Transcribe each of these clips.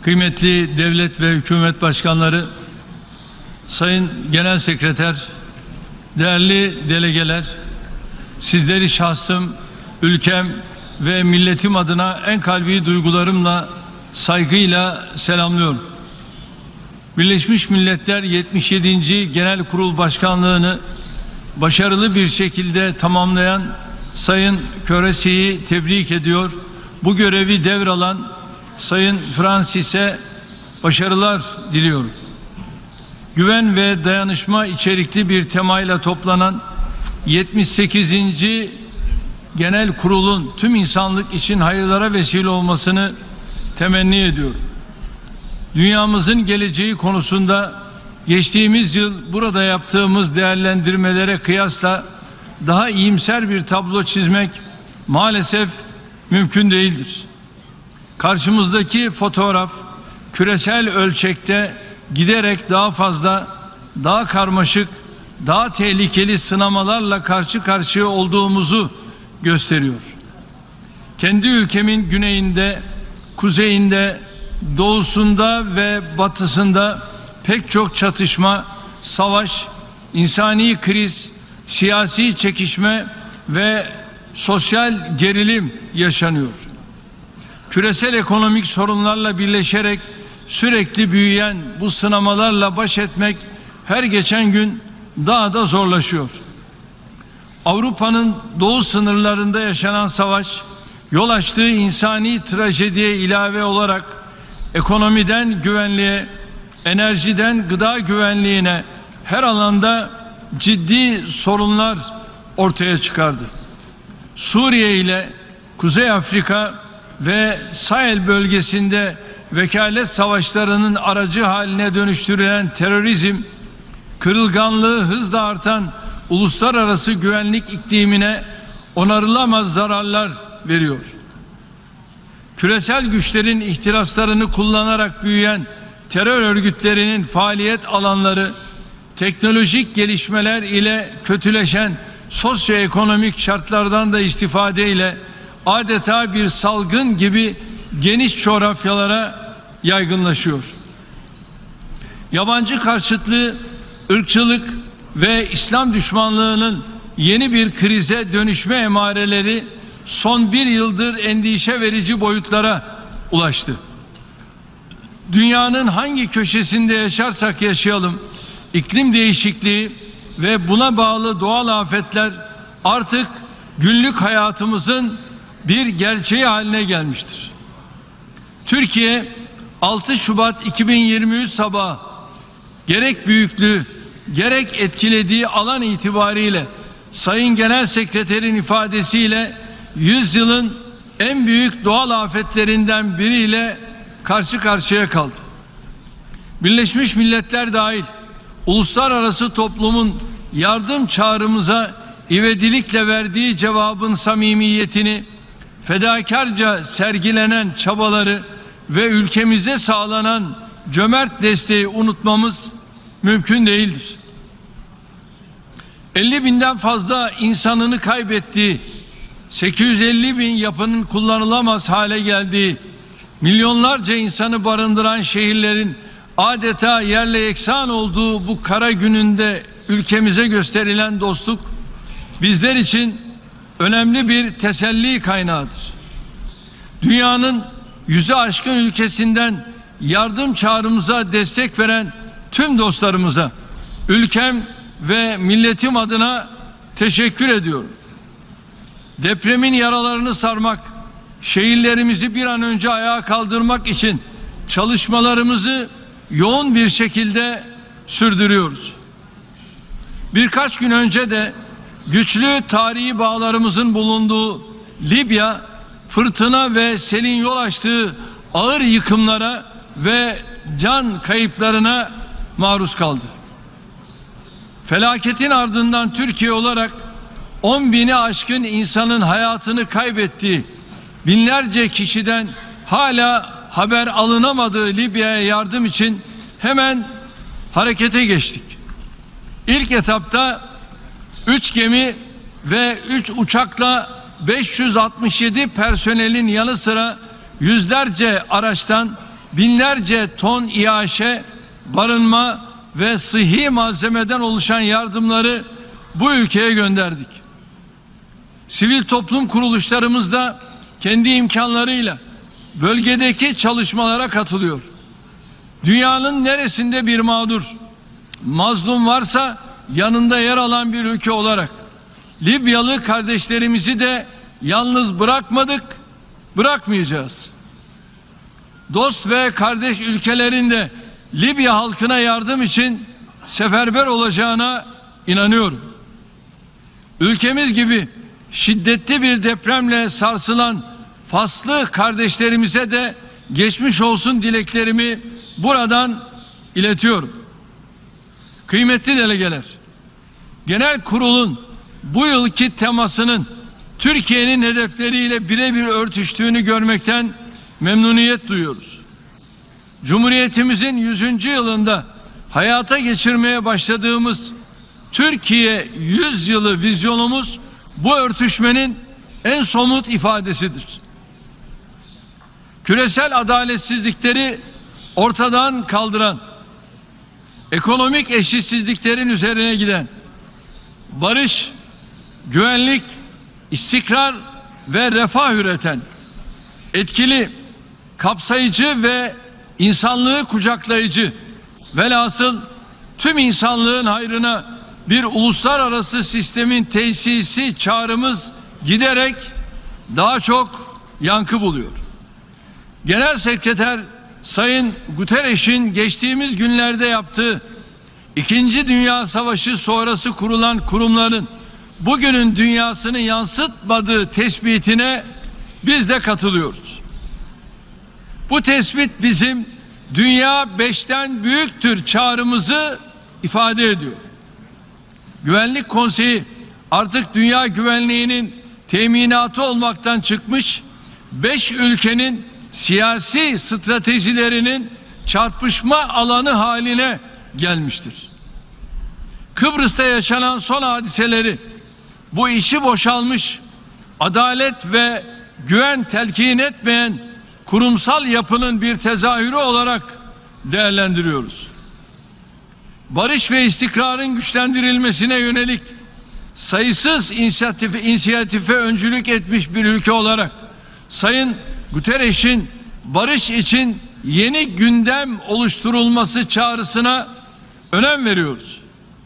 kıymetli devlet ve hükümet başkanları, Sayın Genel Sekreter, değerli delegeler, sizleri şahsım, ülkem ve milletim adına en kalbi duygularımla, saygıyla selamlıyorum. Birleşmiş Milletler 77. Genel Kurul Başkanlığı'nı başarılı bir şekilde tamamlayan Sayın Köresi'yi tebrik ediyor. Bu görevi devralan Sayın Francis'e başarılar diliyorum. Güven ve dayanışma içerikli bir temayla toplanan 78. Genel Kurul'un tüm insanlık için hayırlara vesile olmasını temenni ediyorum. Dünyamızın geleceği konusunda geçtiğimiz yıl burada yaptığımız değerlendirmelere kıyasla daha iyimser bir tablo çizmek maalesef mümkün değildir. Karşımızdaki fotoğraf küresel ölçekte giderek daha fazla, daha karmaşık, daha tehlikeli sınamalarla karşı karşıya olduğumuzu gösteriyor. Kendi ülkemin güneyinde, kuzeyinde, doğusunda ve batısında pek çok çatışma, savaş, insani kriz, siyasi çekişme ve sosyal gerilim yaşanıyor. Küresel ekonomik sorunlarla birleşerek sürekli büyüyen bu sınamalarla baş etmek her geçen gün daha da zorlaşıyor. Avrupa'nın doğu sınırlarında yaşanan savaş, yol açtığı insani trajediye ilave olarak ekonomiden güvenliğe, enerjiden gıda güvenliğine her alanda ciddi sorunlar ortaya çıkardı. Suriye ile Kuzey Afrika ve Sahel bölgesinde vekalet savaşlarının aracı haline dönüştürülen terörizm, kırılganlığı hızla artan uluslararası güvenlik iklimine onarılamaz zararlar veriyor. Küresel güçlerin ihtiraslarını kullanarak büyüyen terör örgütlerinin faaliyet alanları, teknolojik gelişmeler ile kötüleşen sosyoekonomik şartlardan da istifadeyle adeta bir salgın gibi geniş coğrafyalara yaygınlaşıyor. Yabancı karşıtlığı, ırkçılık ve İslam düşmanlığının yeni bir krize dönüşme emareleri son bir yıldır endişe verici boyutlara ulaştı. Dünyanın hangi köşesinde yaşarsak yaşayalım, iklim değişikliği ve buna bağlı doğal afetler artık günlük hayatımızın bir gerçeği haline gelmiştir. Türkiye 6 Şubat 2023 sabahı gerek büyüklüğü gerek etkilediği alan itibariyle Sayın Genel Sekreterin ifadesiyle 100 yılın en büyük doğal afetlerinden biriyle karşı karşıya kaldı. Birleşmiş Milletler dahil uluslararası toplumun yardım çağrımıza ivedilikle verdiği cevabın samimiyetini, fedakarca sergilenen çabaları ve ülkemize sağlanan cömert desteği unutmamız mümkün değildir. 50 binden fazla insanını kaybettiği, 850 bin yapının kullanılamaz hale geldiği, milyonlarca insanı barındıran şehirlerin adeta yerle yeksan olduğu bu kara gününde ülkemize gösterilen dostluk bizler için önemli bir teselli kaynağıdır. Dünyanın 100'ü aşkın ülkesinden yardım çağrımıza destek veren tüm dostlarımıza ülkem ve milletim adına teşekkür ediyorum. Depremin yaralarını sarmak, şehirlerimizi bir an önce ayağa kaldırmak için çalışmalarımızı yoğun bir şekilde sürdürüyoruz. Birkaç gün önce de güçlü tarihi bağlarımızın bulunduğu Libya, fırtına ve selin yol açtığı ağır yıkımlara ve can kayıplarına maruz kaldı. Felaketin ardından Türkiye olarak 10 bini aşkın insanın hayatını kaybettiği, binlerce kişiden hala haber alınamadığı Libya'ya yardım için hemen harekete geçtik. İlk etapta 3 gemi ve 3 uçakla 567 personelin yanı sıra yüzlerce araçtan binlerce ton İAŞ, barınma ve sıhhi malzemeden oluşan yardımları bu ülkeye gönderdik. Sivil toplum kuruluşlarımız da kendi imkanlarıyla bölgedeki çalışmalara katılıyor. Dünyanın neresinde bir mağdur, mazlum varsa yanında yer alan bir ülke olarak Libyalı kardeşlerimizi de yalnız bırakmadık, bırakmayacağız. Dost ve kardeş ülkelerin de Libya halkına yardım için seferber olacağına inanıyorum. Ülkemiz gibi şiddetli bir depremle sarsılan Faslı kardeşlerimize de geçmiş olsun dileklerimi buradan iletiyorum. Kıymetli delegeler, Genel Kurul'un bu yılki temasının Türkiye'nin hedefleriyle birebir örtüştüğünü görmekten memnuniyet duyuyoruz. Cumhuriyetimizin 100. yılında hayata geçirmeye başladığımız Türkiye 100 yılı vizyonumuz bu örtüşmenin en somut ifadesidir. Küresel adaletsizlikleri ortadan kaldıran, ekonomik eşitsizliklerin üzerine giden, barış, güvenlik, istikrar ve refah üreten, etkili, kapsayıcı ve insanlığı kucaklayıcı, velhasıl tüm insanlığın hayrına bir uluslararası sistemin tesisi çağrımız giderek daha çok yankı buluyor. Genel Sekreter Sayın Guterres'in geçtiğimiz günlerde yaptığı İkinci Dünya Savaşı sonrası kurulan kurumların bugünün dünyasını yansıtmadığı tespitine biz de katılıyoruz. Bu tespit bizim dünya 5'ten büyüktür çağrımızı ifade ediyor. Güvenlik Konseyi artık dünya güvenliğinin teminatı olmaktan çıkmış, 5 ülkenin siyasi stratejilerinin çarpışma alanı haline gelmiştir. Kıbrıs'ta yaşanan son hadiseleri bu içi boşalmış, adalet ve güven telkin etmeyen kurumsal yapının bir tezahürü olarak değerlendiriyoruz. Barış ve istikrarın güçlendirilmesine yönelik sayısız inisiyatife öncülük etmiş bir ülke olarak Sayın Guterres'in barış için yeni gündem oluşturulması çağrısına önem veriyoruz.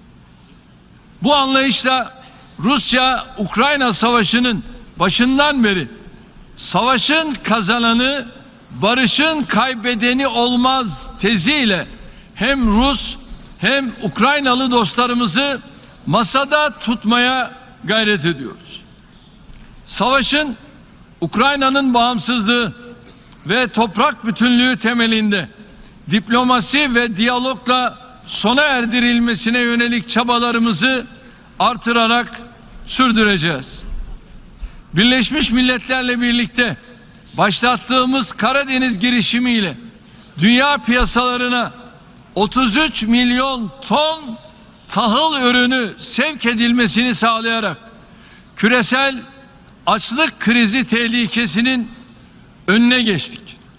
Bu anlayışla Rusya-Ukrayna savaşının başından beri savaşın kazananı barışın kaybedeni olmaz teziyle hem Rus hem Ukraynalı dostlarımızı masada tutmaya gayret ediyoruz. Savaşın Ukrayna'nın bağımsızlığı ve toprak bütünlüğü temelinde diplomasi ve diyalogla sona erdirilmesine yönelik çabalarımızı artırarak sürdüreceğiz. Birleşmiş Milletler'le birlikte başlattığımız Karadeniz girişimiyle dünya piyasalarına 33 milyon ton tahıl ürünü sevk edilmesini sağlayarak küresel açlık krizi tehlikesinin önüne geçtik.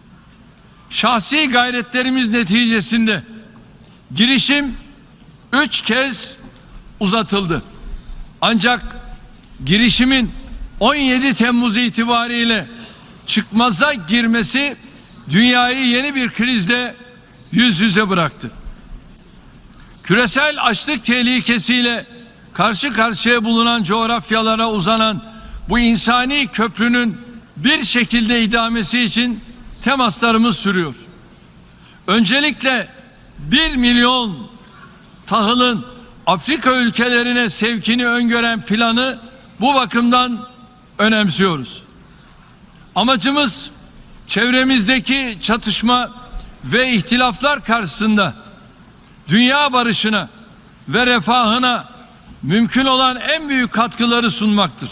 Şahsi gayretlerimiz neticesinde girişim 3 kez uzatıldı. Ancak girişimin 17 Temmuz itibariyle çıkmaza girmesi dünyayı yeni bir krizle yüz yüze bıraktı. Küresel açlık tehlikesiyle karşı karşıya bulunan coğrafyalara uzanan bu insani köprünün bir şekilde idamesi için temaslarımız sürüyor. Öncelikle 1 milyon tahılın Afrika ülkelerine sevkini öngören planı bu bakımdan önemsiyoruz. Amacımız çevremizdeki çatışma ve ihtilaflar karşısında dünya barışına ve refahına mümkün olan en büyük katkıları sunmaktır.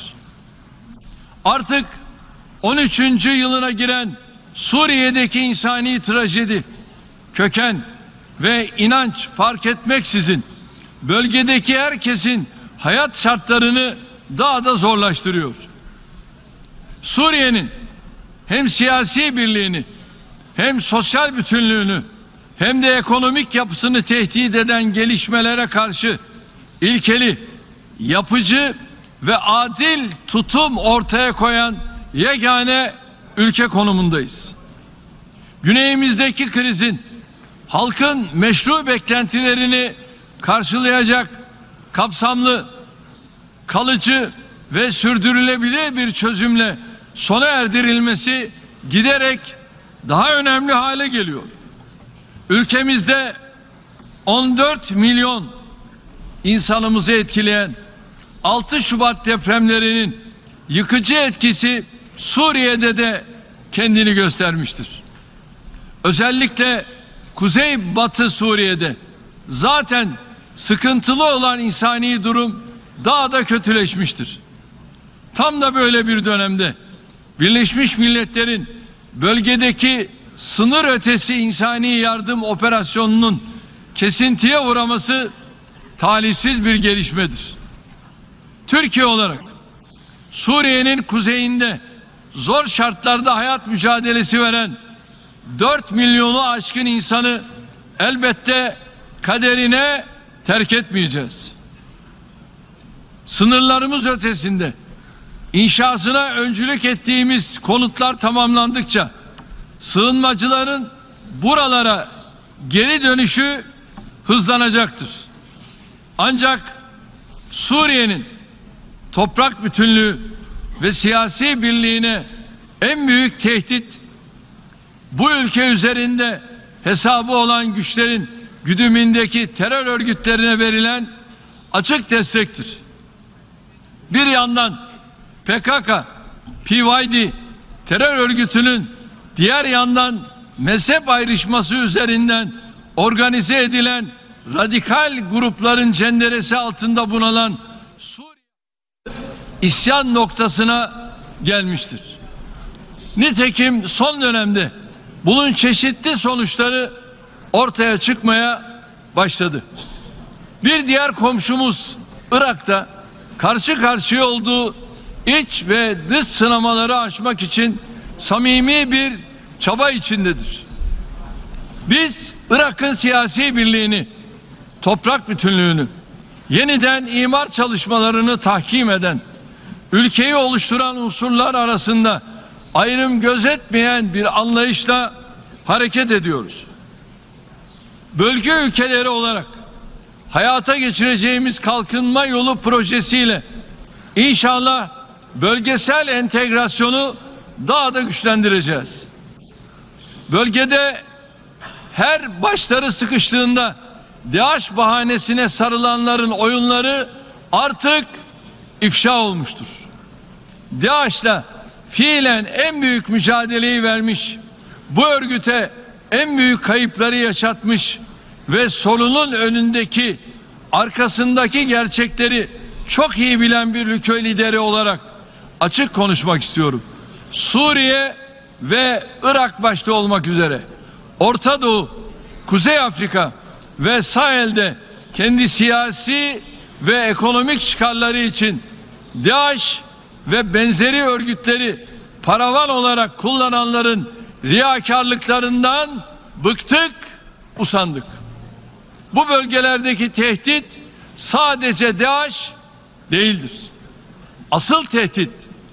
Artık 13. yılına giren Suriye'deki insani trajedi, köken ve inanç fark etmeksizin bölgedeki herkesin hayat şartlarını daha da zorlaştırıyor. Suriye'nin hem siyasi birliğini hem sosyal bütünlüğünü hem de ekonomik yapısını tehdit eden gelişmelere karşı ilkeli, yapıcı ve adil tutum ortaya koyan yegane ülke konumundayız. Güneyimizdeki krizin halkın meşru beklentilerini karşılayacak kapsamlı, kalıcı ve sürdürülebilir bir çözümle sona erdirilmesi giderek daha önemli hale geliyor. Ülkemizde 14 milyon insanımızı etkileyen 6 Şubat depremlerinin yıkıcı etkisi Suriye'de de kendini göstermiştir. Özellikle Kuzeybatı Suriye'de zaten sıkıntılı olan insani durum daha da kötüleşmiştir. Tam da böyle bir dönemde Birleşmiş Milletler'in bölgedeki sınır ötesi insani yardım operasyonunun kesintiye uğraması talihsiz bir gelişmedir. Türkiye olarak Suriye'nin kuzeyinde zor şartlarda hayat mücadelesi veren 4 milyonu aşkın insanı elbette kaderine terk etmeyeceğiz. Sınırlarımız ötesinde inşasına öncülük ettiğimiz konutlar tamamlandıkça sığınmacıların buralara geri dönüşü hızlanacaktır. Ancak Suriye'nin toprak bütünlüğü ve siyasi birliğine en büyük tehdit bu ülke üzerinde hesabı olan güçlerin güdümündeki terör örgütlerine verilen açık destektir. Bir yandan PKK, PYD terör örgütünün, diğer yandan mezhep ayrışması üzerinden organize edilen radikal grupların cenderesi altında bunalan Suriye isyan noktasına gelmiştir. Nitekim son dönemde bunun çeşitli sonuçları ortaya çıkmaya başladı. Bir diğer komşumuz Irak'ta karşı karşıya olduğu iç ve dış sınamaları aşmak için samimi bir çaba içindedir. Biz Irak'ın siyasi birliğini, toprak bütünlüğünü, yeniden imar çalışmalarını tahkim eden, ülkeyi oluşturan unsurlar arasında ayrım gözetmeyen bir anlayışla hareket ediyoruz. Bölge ülkeleri olarak hayata geçireceğimiz kalkınma yolu projesiyle inşallah bölgesel entegrasyonu daha da güçlendireceğiz. Bölgede her başları sıkıştığında DAEŞ bahanesine sarılanların oyunları artık ifşa olmuştur. DAEŞ'la fiilen en büyük mücadeleyi vermiş, bu örgüte en büyük kayıpları yaşatmış ve sorunun önündeki, arkasındaki gerçekleri çok iyi bilen bir ülke lideri olarak açık konuşmak istiyorum. Suriye ve Irak başta olmak üzere Orta Doğu, Kuzey Afrika ve Sahel'de kendi siyasi ve ekonomik çıkarları için DAEŞ ve benzeri örgütleri paravan olarak kullananların riyakarlıklarından bıktık, usandık. Bu bölgelerdeki tehdit sadece DAEŞ değildir. Asıl tehdit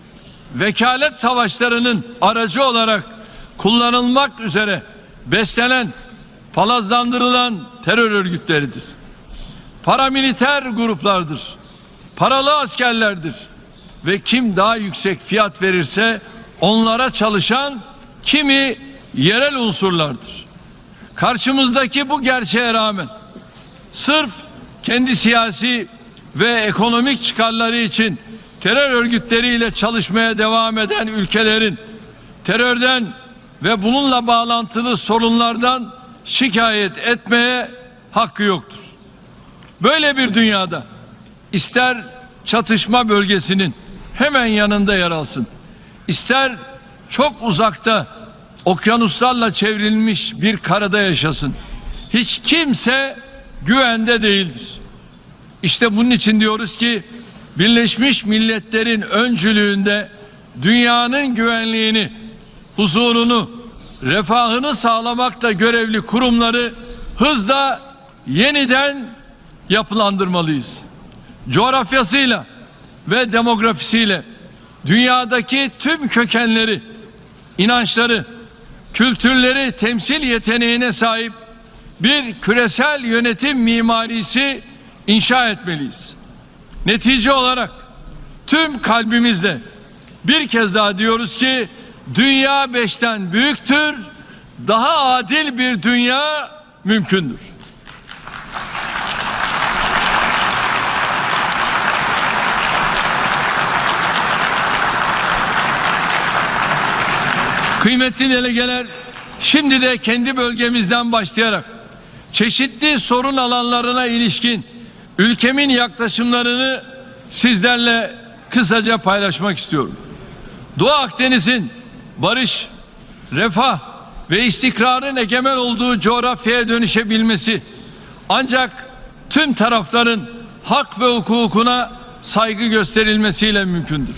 vekalet savaşlarının aracı olarak kullanılmak üzere beslenen, palazlandırılan terör örgütleridir. Paramiliter gruplardır. Paralı askerlerdir. Ve kim daha yüksek fiyat verirse onlara çalışan kimi yerel unsurlardır. Karşımızdaki bu gerçeğe rağmen sırf kendi siyasi ve ekonomik çıkarları için terör örgütleriyle çalışmaya devam eden ülkelerin terörden ve bununla bağlantılı sorunlardan şikayet etmeye hakkı yoktur. Böyle bir dünyada ister çatışma bölgesinin hemen yanında yer alsın, ister çok uzakta okyanuslarla çevrilmiş bir karada yaşasın, hiç kimse güvende değildir. İşte bunun için diyoruz ki Birleşmiş Milletler'in öncülüğünde dünyanın güvenliğini, huzurunu, refahını sağlamakla görevli kurumları hızla yeniden yapılandırmalıyız. Coğrafyasıyla ve demografisiyle dünyadaki tüm kökenleri, inançları, kültürleri temsil yeteneğine sahip bir küresel yönetim mimarisi inşa etmeliyiz. Netice olarak tüm kalbimizle bir kez daha diyoruz ki dünya 5'ten büyüktür, daha adil bir dünya mümkündür. Kıymetli delegeler, şimdi de kendi bölgemizden başlayarak çeşitli sorun alanlarına ilişkin ülkemin yaklaşımlarını sizlerle kısaca paylaşmak istiyorum. Doğu Akdeniz'in barış, refah ve istikrarın egemen olduğu coğrafyaya dönüşebilmesi ancak tüm tarafların hak ve hukukuna saygı gösterilmesiyle mümkündür.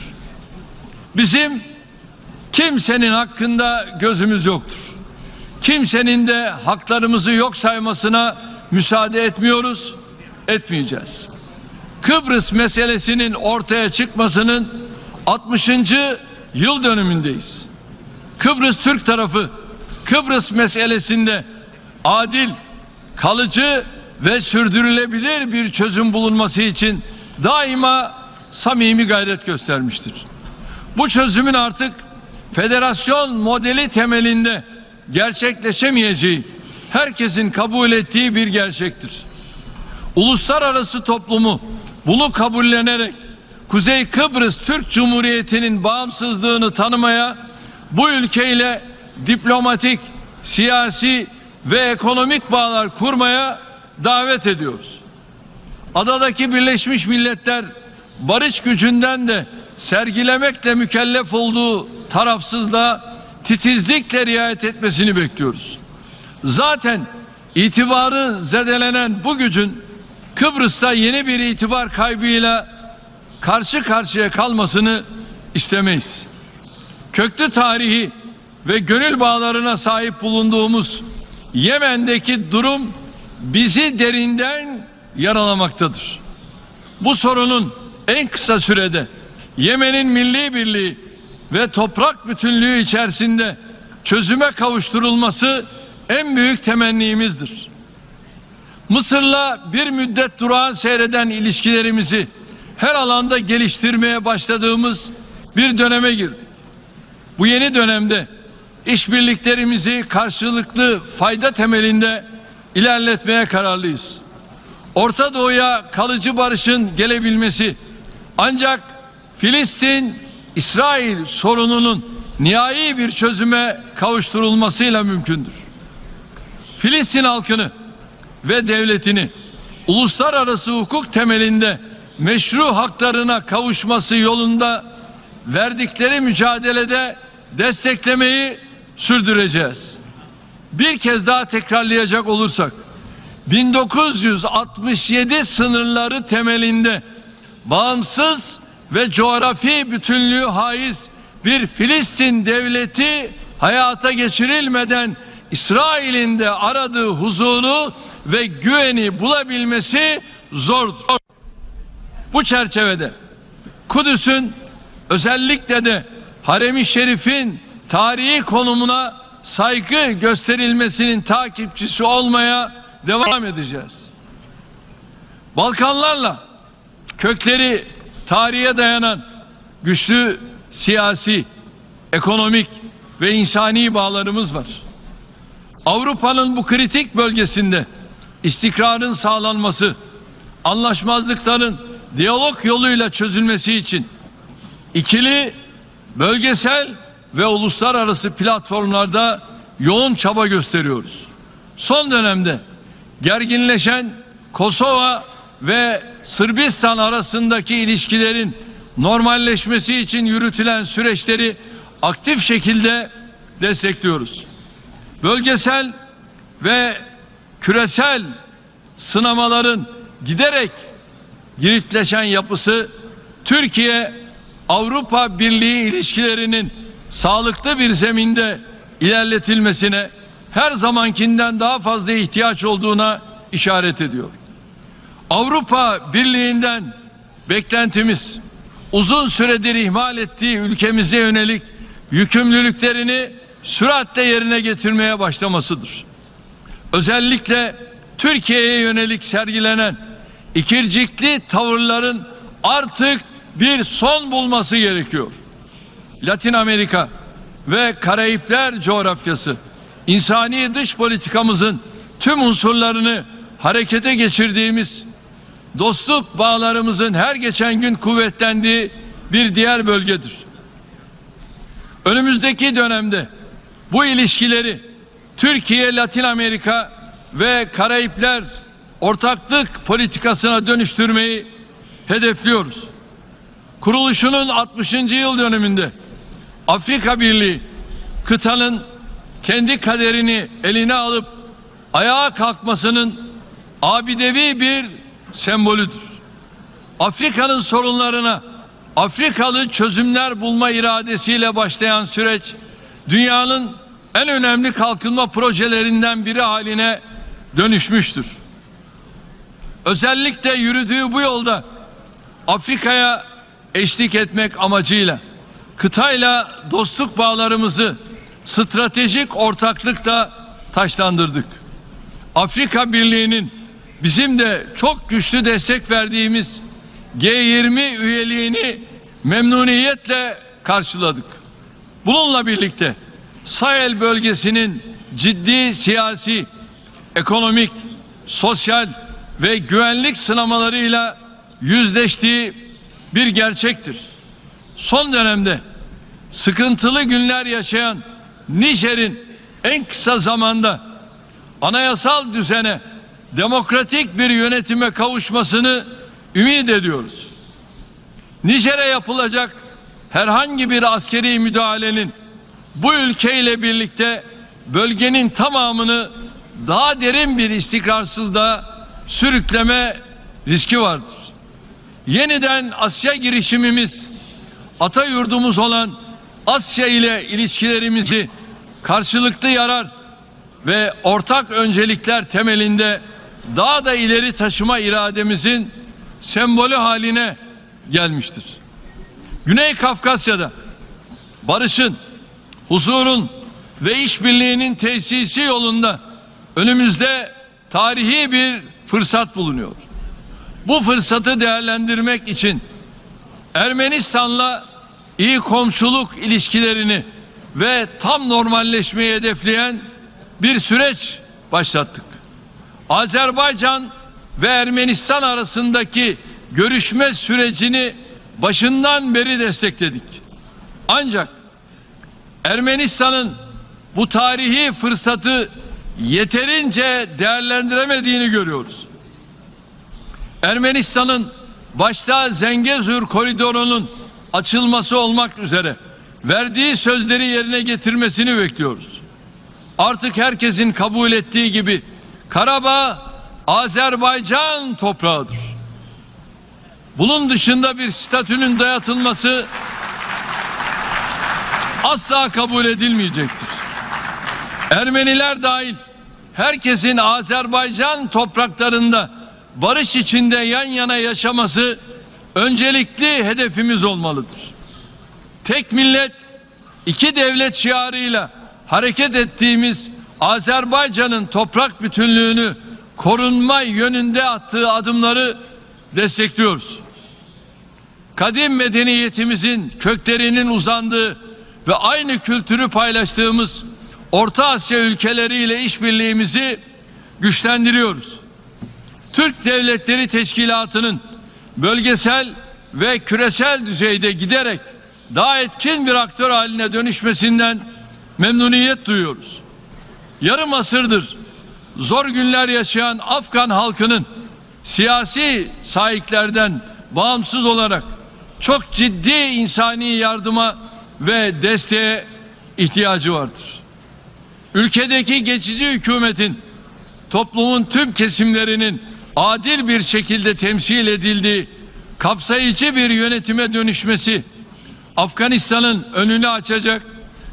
Bizim kimsenin hakkında gözümüz yoktur. Kimsenin de haklarımızı yok saymasına müsaade etmiyoruz, etmeyeceğiz. Kıbrıs meselesinin ortaya çıkmasının 60. yıl dönümündeyiz. Kıbrıs Türk tarafı Kıbrıs meselesinde adil, kalıcı ve sürdürülebilir bir çözüm bulunması için daima samimi gayret göstermiştir. Bu çözümün artık federasyon modeli temelinde gerçekleşemeyeceği herkesin kabul ettiği bir gerçektir. Uluslararası toplumu bunu kabullenerek Kuzey Kıbrıs Türk Cumhuriyeti'nin bağımsızlığını tanımaya, bu ülkeyle diplomatik, siyasi ve ekonomik bağlar kurmaya davet ediyoruz. Adadaki Birleşmiş Milletler barış gücünden de sergilemekle mükellef olduğu tarafsızlığa titizlikle riayet etmesini bekliyoruz. Zaten itibarı zedelenen bu gücün Kıbrıs'ta yeni bir itibar kaybıyla karşı karşıya kalmasını istemeyiz. Köklü tarihi ve gönül bağlarına sahip bulunduğumuz Yemen'deki durum bizi derinden yaralamaktadır. Bu sorunun en kısa sürede Yemen'in milli birliği ve toprak bütünlüğü içerisinde çözüme kavuşturulması en büyük temennimizdir. Mısır'la bir müddet durağan seyreden ilişkilerimizi her alanda geliştirmeye başladığımız bir döneme girdik. Bu yeni dönemde işbirliklerimizi karşılıklı fayda temelinde ilerletmeye kararlıyız. Orta Doğu'ya kalıcı barışın gelebilmesi ancak Filistin-İsrail sorununun nihai bir çözüme kavuşturulmasıyla mümkündür. Filistin halkını ve devletini uluslararası hukuk temelinde meşru haklarına kavuşması yolunda verdikleri mücadelede desteklemeyi sürdüreceğiz. Bir kez daha tekrarlayacak olursak 1967 sınırları temelinde bağımsız ve coğrafi bütünlüğü haiz bir Filistin devleti hayata geçirilmeden İsrail'in de aradığı huzuru ve güveni bulabilmesi zordur. Bu çerçevede Kudüs'ün özellikle de Harem-i Şerif'in tarihi konumuna saygı gösterilmesinin takipçisi olmaya devam edeceğiz. Balkanlarla kökleri tarihe dayanan güçlü siyasi, ekonomik ve insani bağlarımız var. Avrupa'nın bu kritik bölgesinde istikrarın sağlanması, anlaşmazlıkların diyalog yoluyla çözülmesi için ikili, bölgesel ve uluslararası platformlarda yoğun çaba gösteriyoruz. Son dönemde gerginleşen Kosova ve Sırbistan arasındaki ilişkilerin normalleşmesi için yürütülen süreçleri aktif şekilde destekliyoruz. Bölgesel ve küresel sınamaların giderek giriftleşen yapısı Türkiye-Avrupa Birliği ilişkilerinin sağlıklı bir zeminde ilerletilmesine her zamankinden daha fazla ihtiyaç olduğuna işaret ediyor. Avrupa Birliği'nden beklentimiz uzun süredir ihmal ettiği ülkemize yönelik yükümlülüklerini süratle yerine getirmeye başlamasıdır. Özellikle Türkiye'ye yönelik sergilenen ikircikli tavırların artık bir son bulması gerekiyor. Latin Amerika ve Karayipler coğrafyası insani dış politikamızın tüm unsurlarını harekete geçirdiğimiz, dostluk bağlarımızın her geçen gün kuvvetlendiği bir diğer bölgedir. Önümüzdeki dönemde bu ilişkileri Türkiye, Latin Amerika ve Karayipler ortaklık politikasına dönüştürmeyi hedefliyoruz. Kuruluşunun 60. yıl dönümünde Afrika Birliği kıtanın kendi kaderini eline alıp ayağa kalkmasının abidevi bir sembolüdür. Afrika'nın sorunlarına Afrikalı çözümler bulma iradesiyle başlayan süreç dünyanın en önemli kalkınma projelerinden biri haline dönüşmüştür. Özellikle yürüdüğü bu yolda Afrika'ya eşlik etmek amacıyla kıtayla dostluk bağlarımızı stratejik ortaklıkla taşlandırdık. Afrika Birliği'nin bizim de çok güçlü destek verdiğimiz G20 üyeliğini memnuniyetle karşıladık. Bununla birlikte Sahel bölgesinin ciddi siyasi, ekonomik, sosyal ve güvenlik sınamalarıyla yüzleştiği bir gerçektir. Son dönemde sıkıntılı günler yaşayan Nijer'in en kısa zamanda anayasal düzene, demokratik bir yönetime kavuşmasını ümit ediyoruz. Nijer'e yapılacak herhangi bir askeri müdahalenin bu ülkeyle birlikte bölgenin tamamını daha derin bir istikrarsızlığa sürükleme riski vardır. Yeniden Asya girişimimiz, ata yurdumuz olan Asya ile ilişkilerimizi karşılıklı yarar ve ortak öncelikler temelinde daha da ileri taşıma irademizin sembolü haline gelmiştir. Güney Kafkasya'da barışın, huzurun ve işbirliğinin tesisi yolunda önümüzde tarihi bir fırsat bulunuyor. Bu fırsatı değerlendirmek için Ermenistan'la iyi komşuluk ilişkilerini ve tam normalleşmeyi hedefleyen bir süreç başlattık. Azerbaycan ve Ermenistan arasındaki görüşme sürecini başından beri destekledik. Ancak Ermenistan'ın bu tarihi fırsatı yeterince değerlendiremediğini görüyoruz. Ermenistan'ın başta Zengezur koridorunun açılması olmak üzere verdiği sözleri yerine getirmesini bekliyoruz. Artık herkesin kabul ettiği gibi Karabağ Azerbaycan toprağıdır. Bunun dışında bir statünün dayatılması asla kabul edilmeyecektir. Ermeniler dahil herkesin Azerbaycan topraklarında barış içinde yan yana yaşaması öncelikli hedefimiz olmalıdır. Tek millet, iki devlet şiarıyla hareket ettiğimiz Azerbaycan'ın toprak bütünlüğünü korunma yönünde attığı adımları destekliyoruz. Kadim medeniyetimizin köklerinin uzandığı ve aynı kültürü paylaştığımız Orta Asya ülkeleriyle işbirliğimizi güçlendiriyoruz. Türk Devletleri Teşkilatı'nın bölgesel ve küresel düzeyde giderek daha etkin bir aktör haline dönüşmesinden memnuniyet duyuyoruz. Yarım asırdır zor günler yaşayan Afgan halkının siyasi sahiplerden bağımsız olarak çok ciddi insani yardıma ve desteğe ihtiyacı vardır. Ülkedeki geçici hükümetin toplumun tüm kesimlerinin adil bir şekilde temsil edildiği kapsayıcı bir yönetime dönüşmesi Afganistan'ın önünü açacak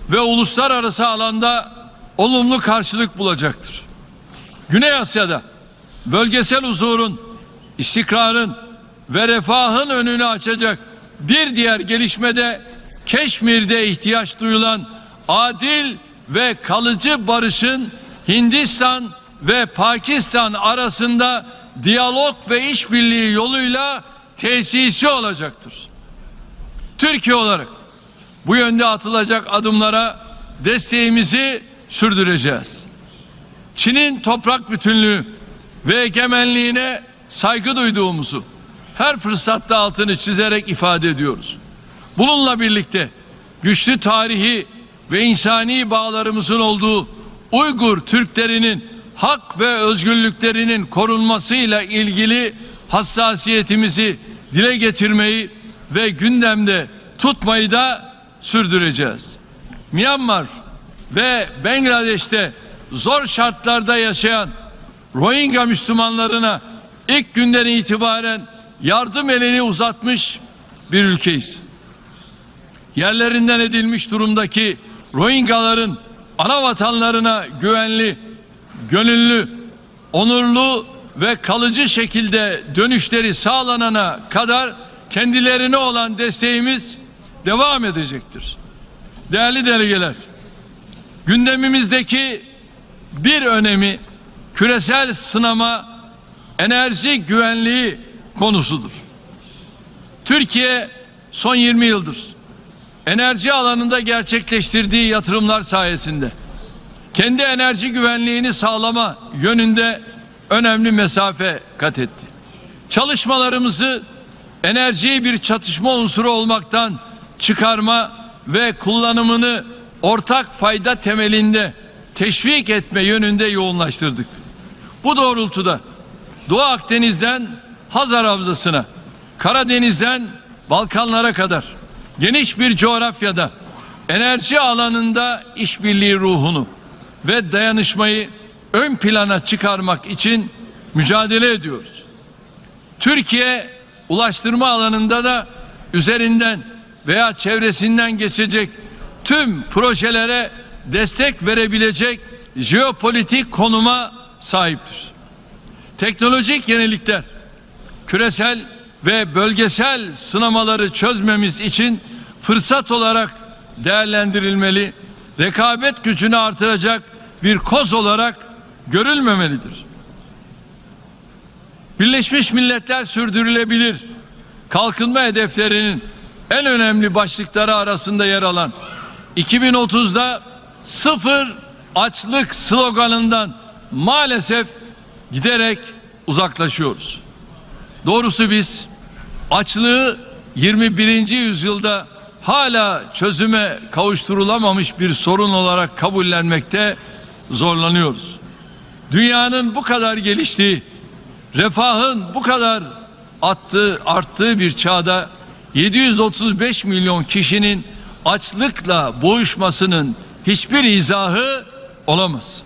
ve uluslararası alanda olumlu karşılık bulacaktır. Güney Asya'da bölgesel huzurun, istikrarın ve refahın önünü açacak bir diğer gelişmede Keşmir'de ihtiyaç duyulan adil ve kalıcı barışın Hindistan ve Pakistan arasında diyalog ve işbirliği yoluyla tesisi olacaktır. Türkiye olarak bu yönde atılacak adımlara desteğimizi sürdüreceğiz. Çin'in toprak bütünlüğü ve egemenliğine saygı duyduğumuzu her fırsatta altını çizerek ifade ediyoruz. Bununla birlikte güçlü tarihi ve insani bağlarımızın olduğu Uygur Türklerinin hak ve özgürlüklerinin korunmasıyla ilgili hassasiyetimizi dile getirmeyi ve gündemde tutmayı da sürdüreceğiz. Myanmar ve Bangladeş'te zor şartlarda yaşayan Rohingya Müslümanlarına ilk günden itibaren yardım elini uzatmış bir ülkeyiz. Yerlerinden edilmiş durumdaki Rohingyaların ana vatanlarına güvenli, gönüllü, onurlu ve kalıcı şekilde dönüşleri sağlanana kadar kendilerine olan desteğimiz devam edecektir. Değerli delegeler, gündemimizdeki bir önemi küresel sınama, enerji güvenliği konusudur. Türkiye son 20 yıldır enerji alanında gerçekleştirdiği yatırımlar sayesinde kendi enerji güvenliğini sağlama yönünde önemli mesafe kat etti. Çalışmalarımızı enerjiyi bir çatışma unsuru olmaktan çıkarma ve kullanımını ortak fayda temelinde teşvik etme yönünde yoğunlaştırdık. Bu doğrultuda Doğu Akdeniz'den Hazar Havzası'na, Karadeniz'den Balkanlara kadar geniş bir coğrafyada enerji alanında işbirliği ruhunu ve dayanışmayı ön plana çıkarmak için mücadele ediyoruz. Türkiye ulaştırma alanında da üzerinden veya çevresinden geçecek tüm projelere destek verebilecek jeopolitik konuma sahiptir. Teknolojik yenilikler, küresel ve bölgesel sınamaları çözmemiz için fırsat olarak değerlendirilmeli, rekabet gücünü artıracak bir koz olarak görülmemelidir. Birleşmiş Milletler sürdürülebilir kalkınma hedeflerinin en önemli başlıkları arasında yer alan 2030'da sıfır açlık sloganından maalesef giderek uzaklaşıyoruz. Doğrusu biz açlığı 21. yüzyılda hala çözüme kavuşturulamamış bir sorun olarak kabullenmekte zorlanıyoruz. Dünyanın bu kadar geliştiği, refahın bu kadar arttığı bir çağda 735 milyon kişinin açlıkla boğuşmasının hiçbir izahı olamaz.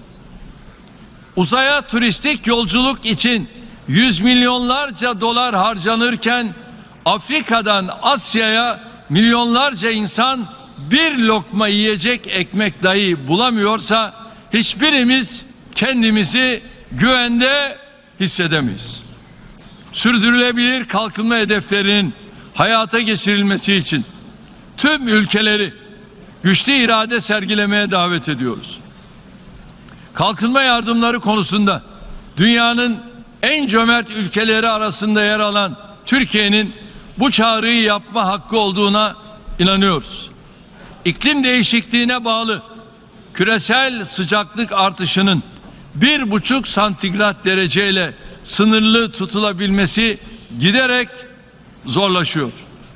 Uzaya turistik yolculuk için yüz milyonlarca dolar harcanırken Afrika'dan Asya'ya milyonlarca insan bir lokma yiyecek ekmek dahi bulamıyorsa hiçbirimiz kendimizi güvende hissedemeyiz. Sürdürülebilir kalkınma hedeflerinin hayata geçirilmesi için tüm ülkeleri güçlü irade sergilemeye davet ediyoruz. Kalkınma yardımları konusunda dünyanın en cömert ülkeleri arasında yer alan Türkiye'nin bu çağrıyı yapma hakkı olduğuna inanıyoruz. İklim değişikliğine bağlı küresel sıcaklık artışının 1,5 santigrat dereceyle sınırlı tutulabilmesi giderek zorlaşıyor.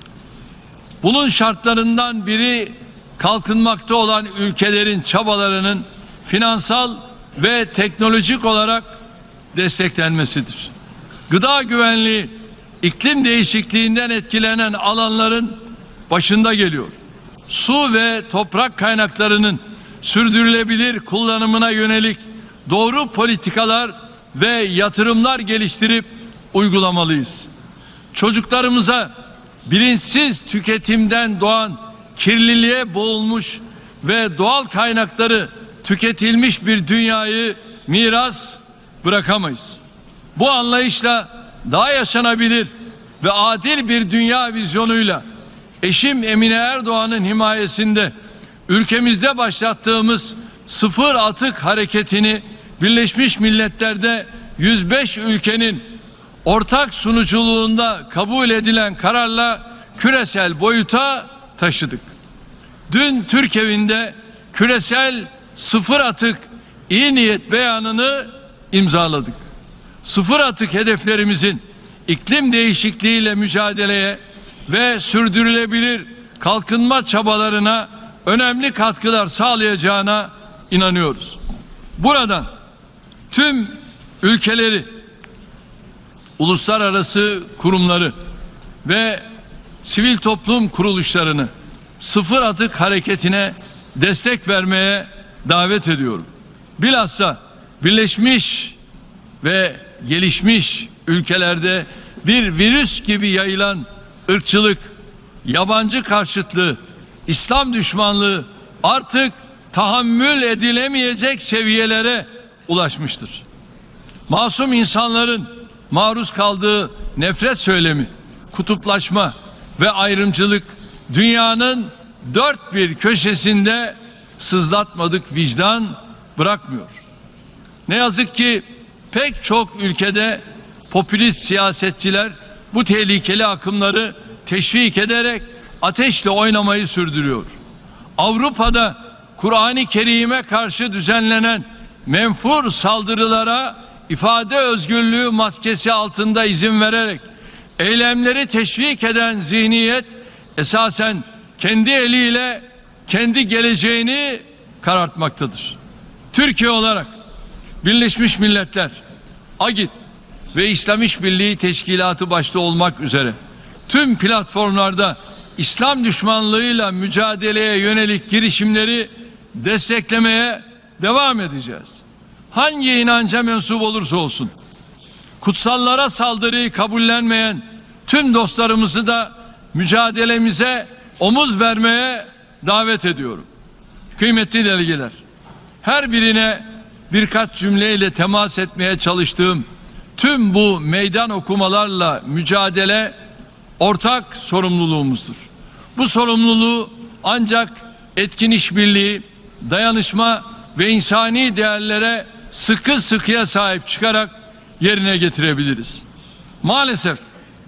Bunun şartlarından biri kalkınmakta olan ülkelerin çabalarının finansal ve teknolojik olarak desteklenmesidir. Gıda güvenliği, iklim değişikliğinden etkilenen alanların başında geliyor. Su ve toprak kaynaklarının sürdürülebilir kullanımına yönelik doğru politikalar ve yatırımlar geliştirip uygulamalıyız. Çocuklarımıza bilinçsiz tüketimden doğan kirliliğe boğulmuş ve doğal kaynakları tüketilmiş bir dünyayı miras bırakamayız. Bu anlayışla daha yaşanabilir ve adil bir dünya vizyonuyla eşim Emine Erdoğan'ın himayesinde ülkemizde başlattığımız sıfır atık hareketini Birleşmiş Milletler'de 105 ülkenin ortak sunuculuğunda kabul edilen kararla küresel boyuta taşıdık. Dün Türk Evi'nde küresel sıfır atık iyi niyet beyanını imzaladık. Sıfır atık hedeflerimizin iklim değişikliğiyle mücadeleye ve sürdürülebilir kalkınma çabalarına önemli katkılar sağlayacağına inanıyoruz. Buradan tüm ülkeleri, uluslararası kurumları ve sivil toplum kuruluşlarını sıfır atık hareketine destek vermeye davet ediyorum. Bilhassa Birleşmiş ve gelişmiş ülkelerde bir virüs gibi yayılan ırkçılık, yabancı karşıtlığı, İslam düşmanlığı artık tahammül edilemeyecek seviyelere ulaşmıştır. Masum insanların maruz kaldığı nefret söylemi, kutuplaşma ve ayrımcılık dünyanın dört bir köşesinde sızlatmadık vicdan bırakmıyor. Ne yazık ki pek çok ülkede popülist siyasetçiler bu tehlikeli akımları teşvik ederek ateşle oynamayı sürdürüyor. Avrupa'da Kur'an-ı Kerim'e karşı düzenlenen menfur saldırılara ifade özgürlüğü maskesi altında izin vererek eylemleri teşvik eden zihniyet esasen kendi eliyle kendi geleceğini karartmaktadır. Türkiye olarak Birleşmiş Milletler, AGİT ve İslam İşbirliği Teşkilatı başta olmak üzere tüm platformlarda İslam düşmanlığıyla mücadeleye yönelik girişimleri desteklemeye devam edeceğiz. Hangi inanca mensup olursa olsun, kutsallara saldırıyı kabullenmeyen tüm dostlarımızı da mücadelemize omuz vermeye davet ediyorum. Kıymetli delegeler, her birine birkaç cümleyle temas etmeye çalıştığım tüm bu meydan okumalarla mücadele ortak sorumluluğumuzdur. Bu sorumluluğu ancak etkin işbirliği, dayanışma ve insani değerlere sıkı sıkıya sahip çıkarak yerine getirebiliriz. Maalesef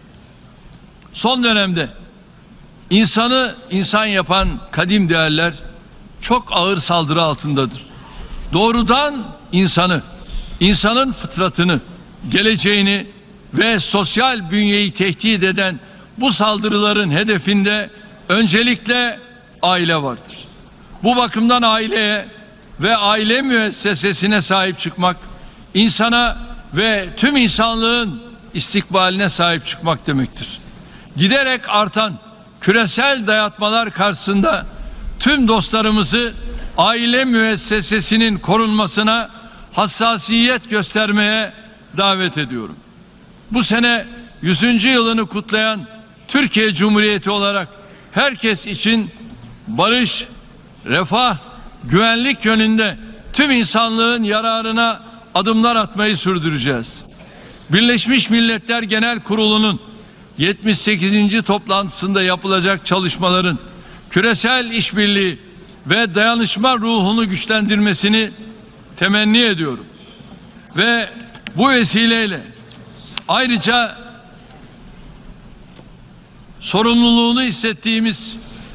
son dönemde insanı insan yapan kadim değerler çok ağır saldırı altındadır. Doğrudan insanı, insanın fıtratını, geleceğini ve sosyal bünyeyi tehdit eden bu saldırıların hedefinde öncelikle aile vardır. Bu bakımdan aileye ve aile müessesesine sahip çıkmak, insana ve tüm insanlığın istikbaline sahip çıkmak demektir. Giderek artan küresel dayatmalar karşısında tüm dostlarımızı aile müessesesinin korunmasına hassasiyet göstermeye davet ediyorum. Bu sene 100. yılını kutlayan Türkiye Cumhuriyeti olarak herkes için barış, refah, güvenlik yönünde tüm insanlığın yararına adımlar atmayı sürdüreceğiz. Birleşmiş Milletler Genel Kurulu'nun 78. toplantısında yapılacak çalışmaların küresel işbirliği ve dayanışma ruhunu güçlendirmesini temenni ediyorum. Ve bu vesileyle ayrıca sorumluluğunu hissettiğimiz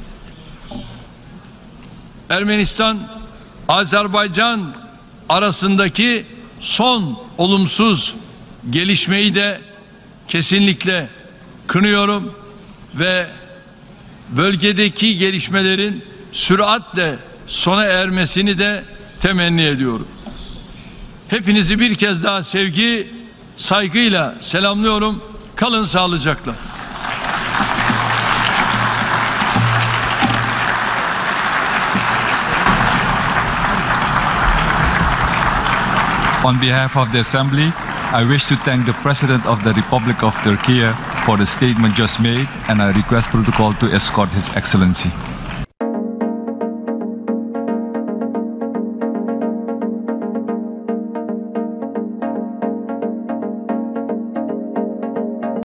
Ermenistan-Azerbaycan arasındaki son olumsuz gelişmeyi de kesinlikle kınıyorum ve bölgedeki gelişmelerin süratle sona ermesini de temenni ediyorum. Hepinizi bir kez daha sevgi, saygıyla selamlıyorum. Kalın sağlıcakla. On behalf of the Assembly, I wish to thank the President of the Republic of Turkey for the statement just made, and I request protocol to escort His Excellency.